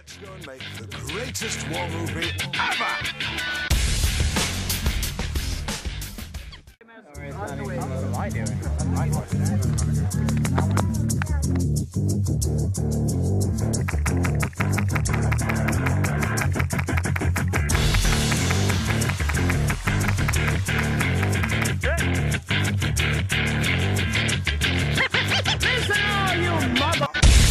Gonna make the greatest war movie ever! What am I doing? Listen all you mother...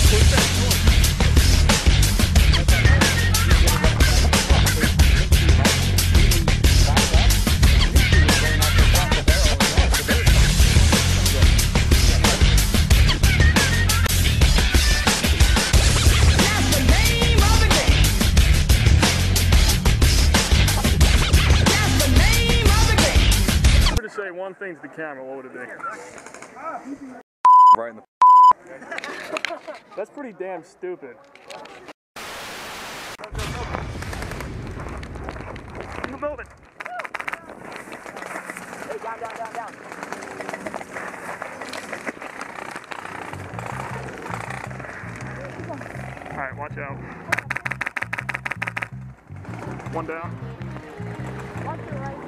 Say one thing's the camera, what would it be? Right in the That's pretty damn stupid. In the building. Hey, down. Alright, watch out. One down. Watch your right.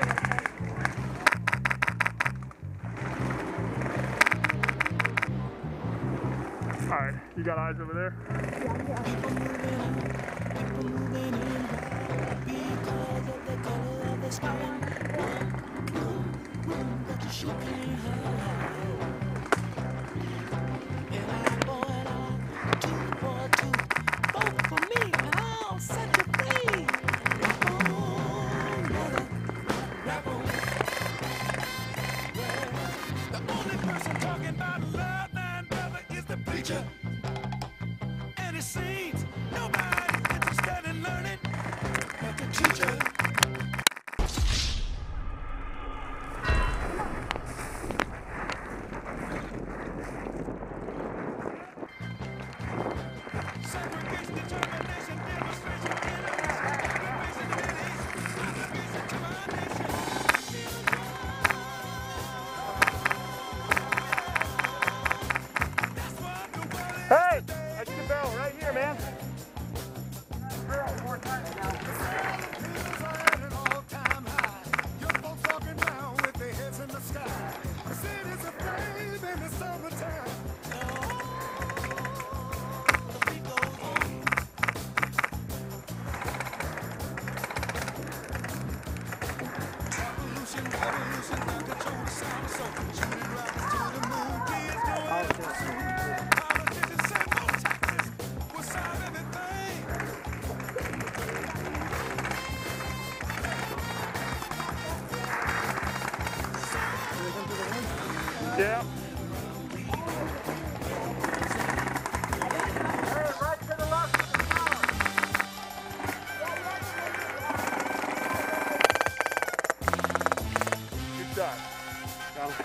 Alright, you got eyes over there? And it seems nobody's interested in learning but the teacher. Segregation, determination, demonstration, Hey! I see the barrel right here, man. Yeah. Good shot. Got him.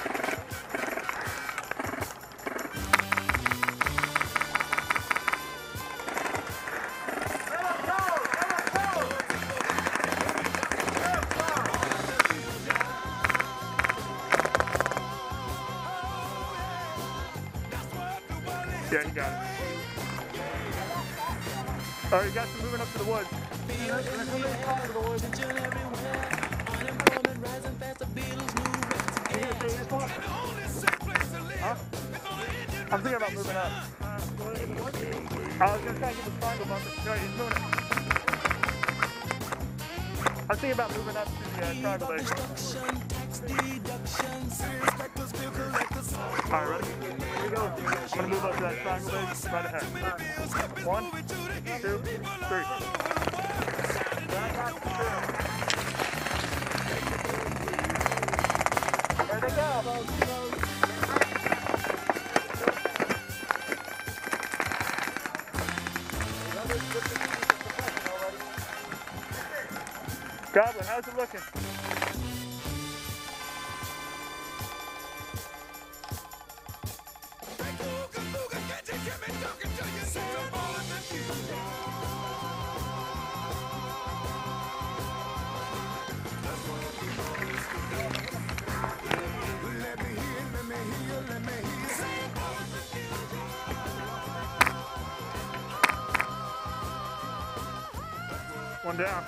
Yeah, you got it. Oh, you got some moving up to the woods. Huh? I'm thinking about moving up. I was going to try and get the triangle bumper. No, he's moving it. I'm thinking about moving up to the triangle base. Alright, ready? Here we go. I'm going to move up to that triangle base right ahead. 1, 2, 3. There they go. Goblin, how's it looking? One down.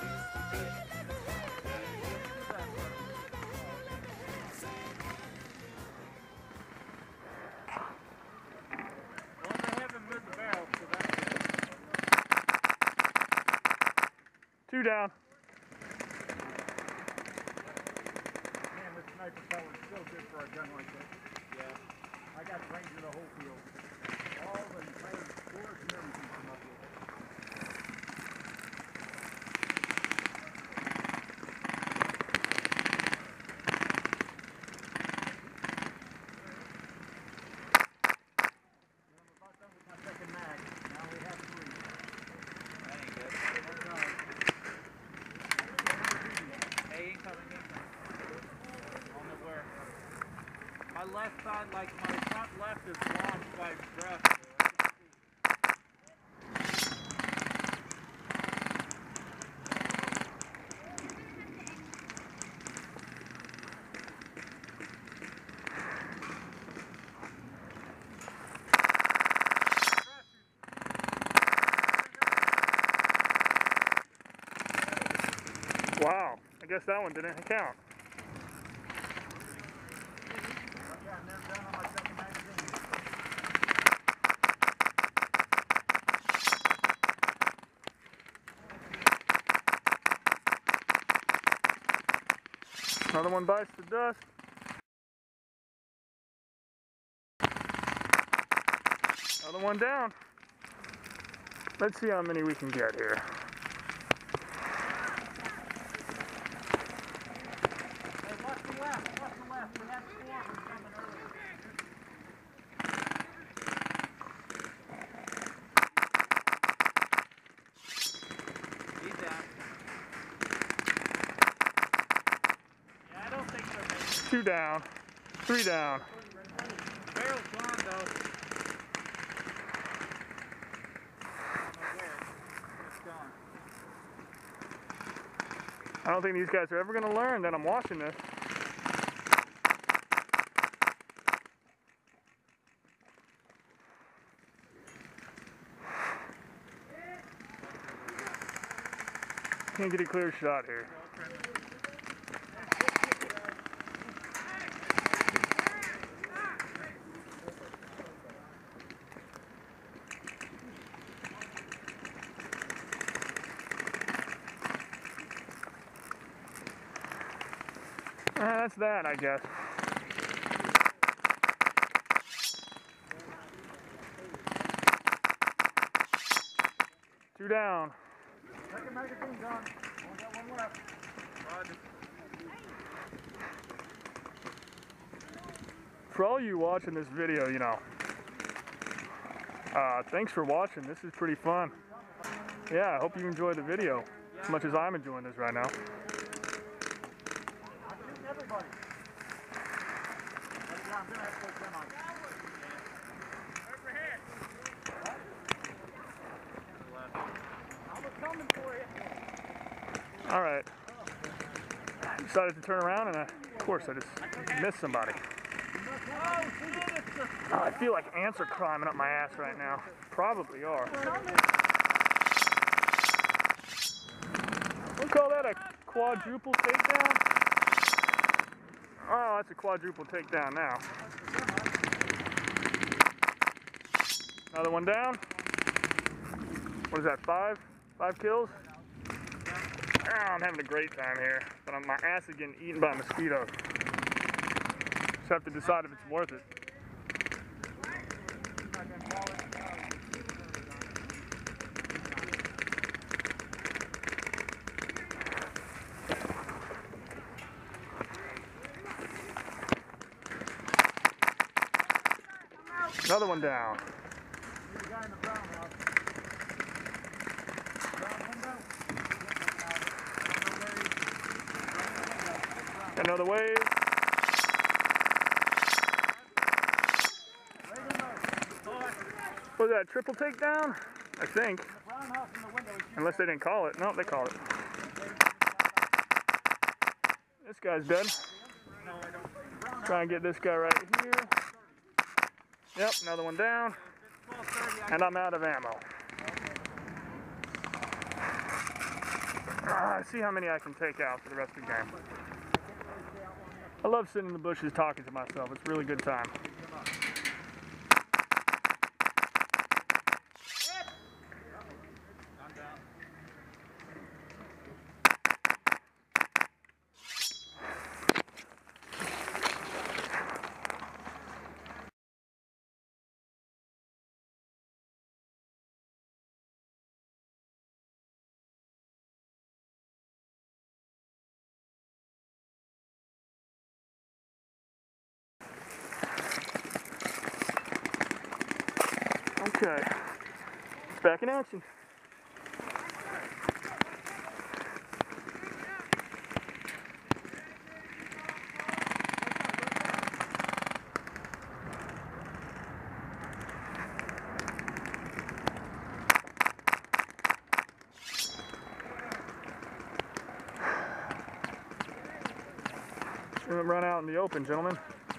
Well, they haven't moved the barrel, so that's good. Two down. Man, this sniper pellet is so good for a gun like this. Yeah. I got range of the whole field. All the entire scores and everything come up with it. I'm about done with my second mag. Now we have 3. That ain't good. Hey, incoming. On the where? My left side, like my front left is blocked by brush. Wow, I guess that one didn't count. Another one bites the dust. Another one down. Let's see how many we can get here. Watch the left. We had 4 coming earlier. He's down. Yeah, I don't think so, mate. 2 down. 3 down. Barrel's gone, though. It's gone. I don't think these guys are ever going to learn that I'm watching this. Can't get a clear shot here. That's that, I guess. Two down. Second magazine done. Only got one left. Roger. For all you watching this video, you know, thanks for watching. This is pretty fun. Yeah, I hope you enjoy the video as much as I'm enjoying this right now. I'm shooting everybody. Yeah, I'm gonna have to put them on. Overhead. I was coming for you. All right. I decided to turn around, and of course I just missed somebody. Oh, I feel like ants are climbing up my ass right now. Probably are. We'll call that a quadruple takedown. Oh, that's a quadruple takedown now. Another one down. What is that, 5? 5 kills? Oh, I'm having a great time here, but my ass is getting eaten by mosquitoes. Just have to decide if it's worth it. Another one down. Another wave. Was that a triple takedown? I think. Unless they didn't call it. No, they called it. This guy's dead. Try and get this guy right here. Yep, another one down. And I'm out of ammo. See how many I can take out for the rest of the game. I love sitting in the bushes talking to myself. It's a really good time. Okay, it's back in action. Run out in the open, gentlemen.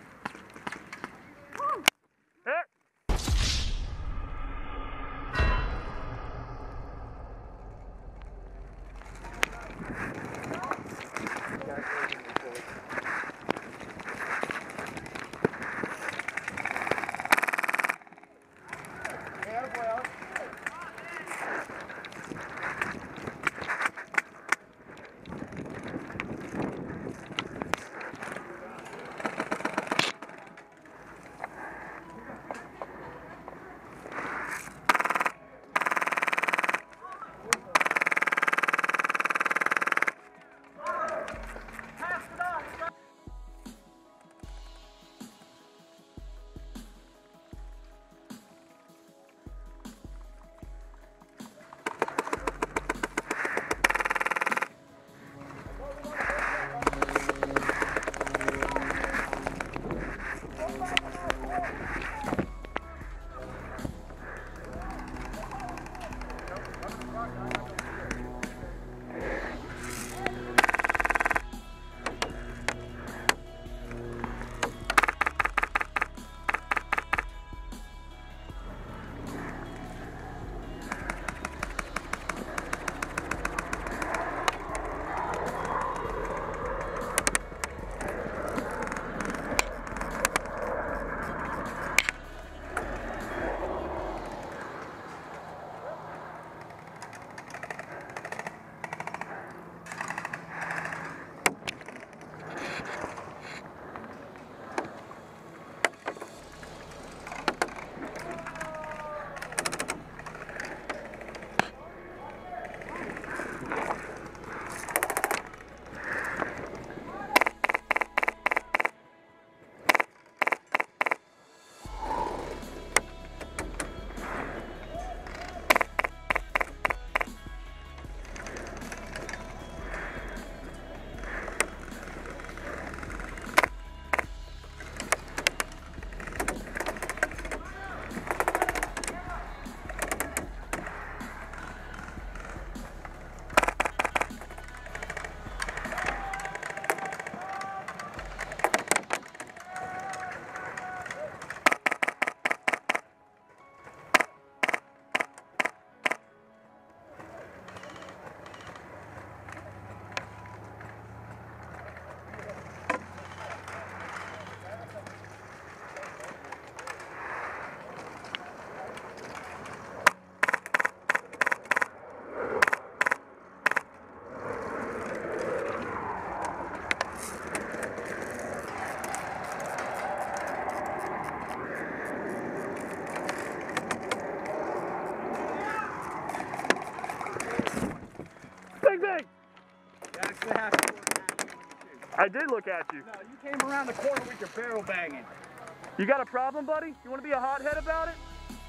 I did look at you. No, you came around the corner with your barrel banging. You got a problem, buddy? You want to be a hothead about it?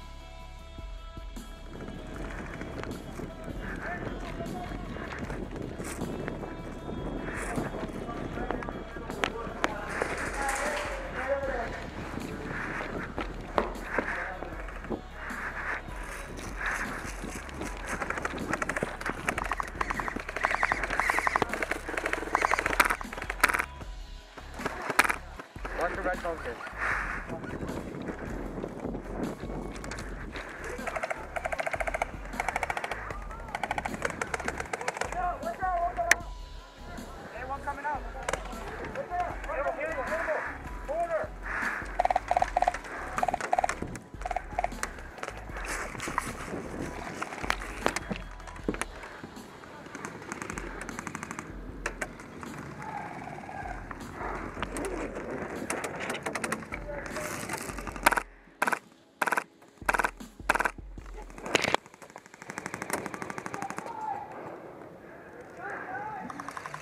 Watch the red focus. Watch out,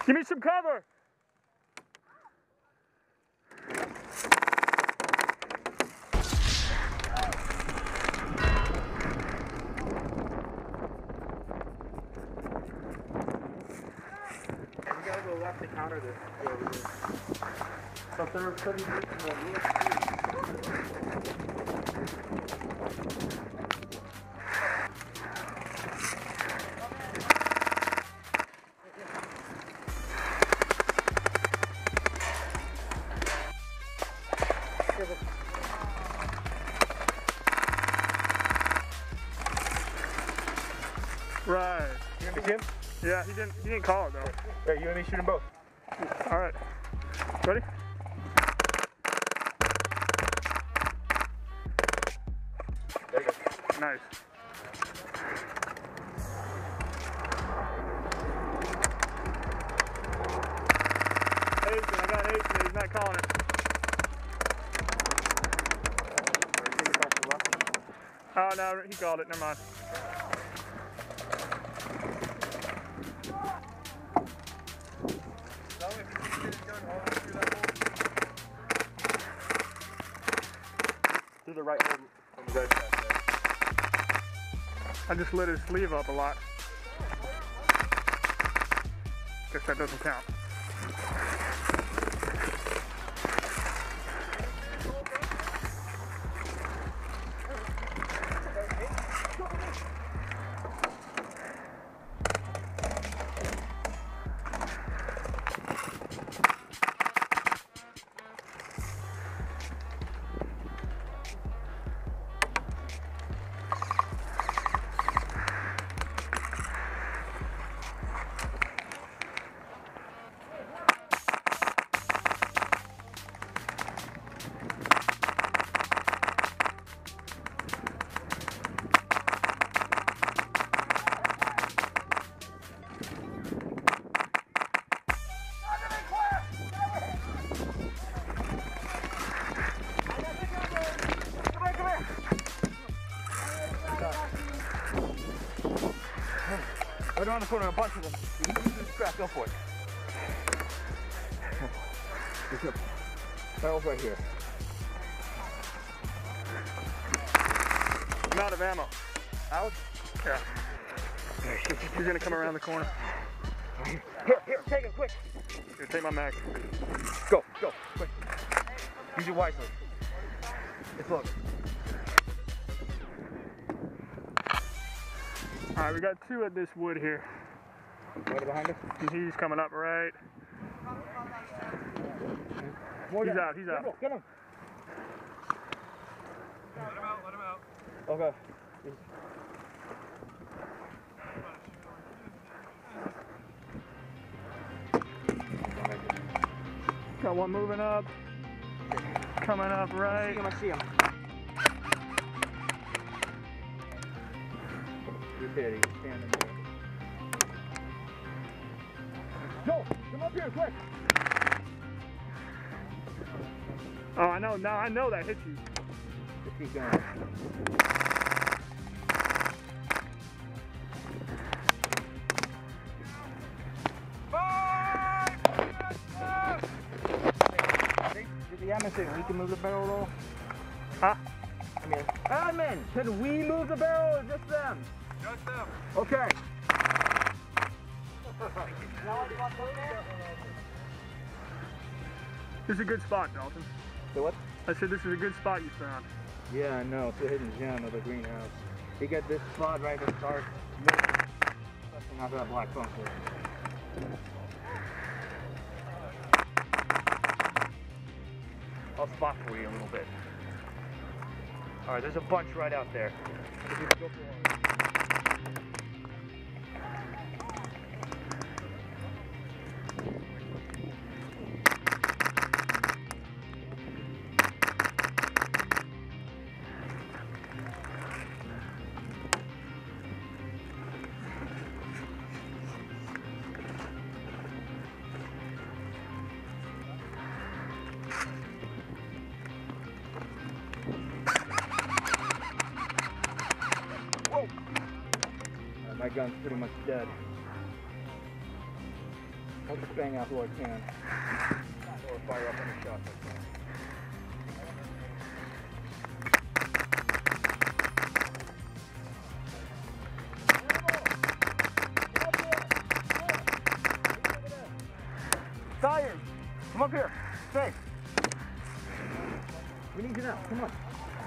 Give me some cover. We gotta go left to counter this. So they're pretty deep in the roof. Right. You want me to shoot him? Yeah, he didn't call it though. Right, you want me to shoot them both? All right. Ready? There you go. Nice. Aiken, I got Aiken. He's not calling it. Oh no, he called it. Never mind. Through the right hole on the right side there. I just lit his sleeve up a lot. Guess that doesn't count. Right around the corner, a bunch of them. You can just crack, go for it. Barrel's right here. I'm out of ammo. Out? Yeah. He's gonna come around the corner. Here, take it, quick. Here, take my mag. Go, quick. Use it wisely. It's loaded. All right, we got two at this wood here. Right behind us? He's coming up right. He's out. Get him. Let him out. Okay. Got one moving up. Coming up right. I see him. He's there, he's standing there. Joel, come up here, quick! Oh, I know. Now I know that hit you. Just keep going. Did the admin say we can move the barrel at all? Huh? I mean, admin, can we move the barrel or just them? Just them. Okay. This is a good spot, Dalton. So what? I said this is a good spot you found. Yeah, I know. It's a hidden gem of the greenhouse. He got this spot right to start. Testing out that black bunker. I'll spot for you a little bit. All right, there's a bunch right out there. My gun's pretty much dead. I'll just bang out who I can. Or fire up any shots I can. Tires! Come up here! Stay! We need you now. Come on.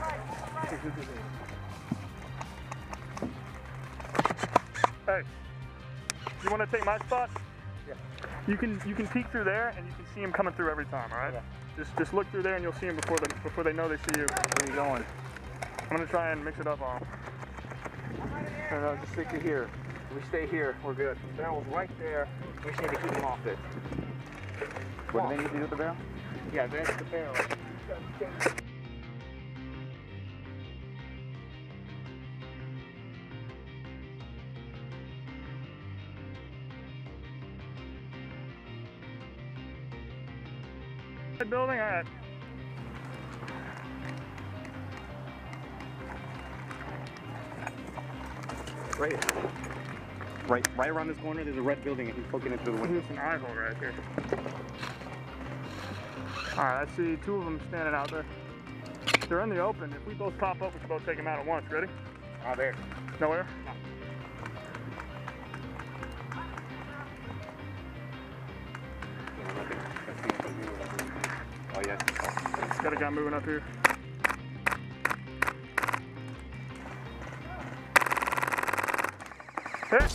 Hey, you want to take my spot? Yeah. You can peek through there and you can see him coming through every time. All right. Yeah. Just look through there and you'll see him before they know they see you. Where are you going? I'm gonna try and mix it up on him. No, just stick to here. If we stay here, we're good. The barrel's right there. We just need to keep them off it. What do they need to do with the barrel? Yeah, that's the barrel. Building, all right. Right around this corner, there's a red building and he's poking it through the window. There's an eye hole right here. All right, I see two of them standing out there. They're in the open. If we both pop up, we can both take them out at once. Ready? Oh, there. Nowhere? No. Oh, yeah. Got a guy moving up here. Hit!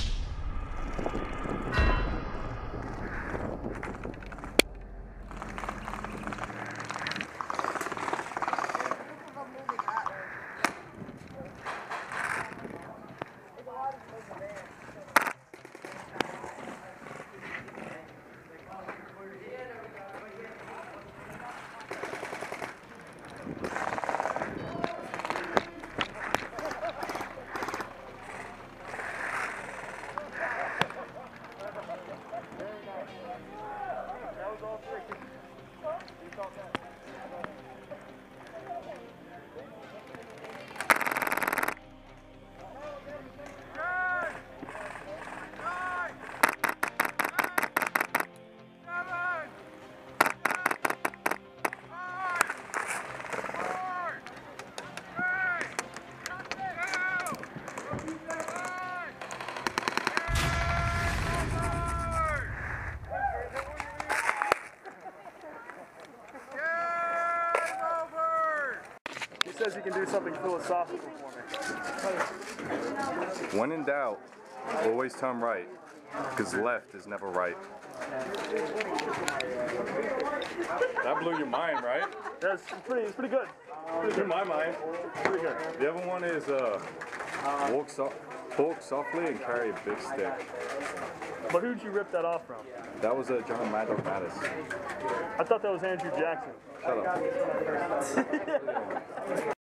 He says he can do something philosophical for me. When in doubt, always turn right, because left is never right. That blew your mind, right? That's it's pretty good. Blew my mind. Pretty good. The other one is walk softly and carry a big stick. But who'd you rip that off from? That was John Mad Dog Mattis. I thought that was Andrew Jackson. Shut up.